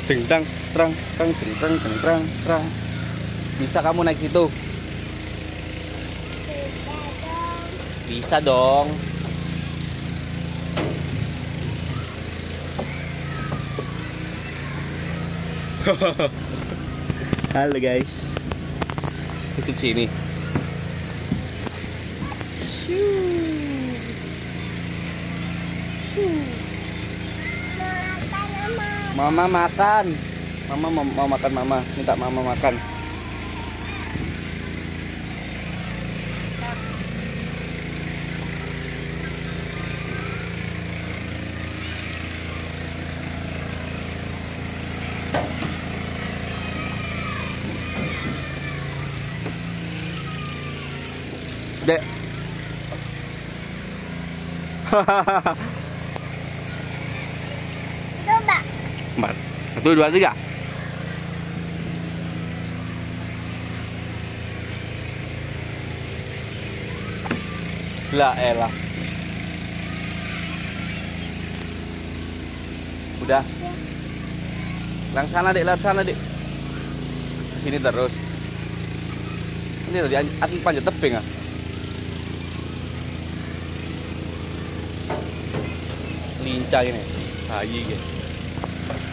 Deng tang terang terang deng terang deng terang terang. Bisa kamu naik situ? Bisa dong. Halo guys. Visit sini. Mama makan. Mama mau makan mama. Minta mama makan. Dek. Coba. 4. 1, 2, 3. Lah elah. Udah. Lang sana dek, lihat sana dek. Sini terus. Ini tadi atlet panjat tebing ah. Lincah ini. Bayi gitu.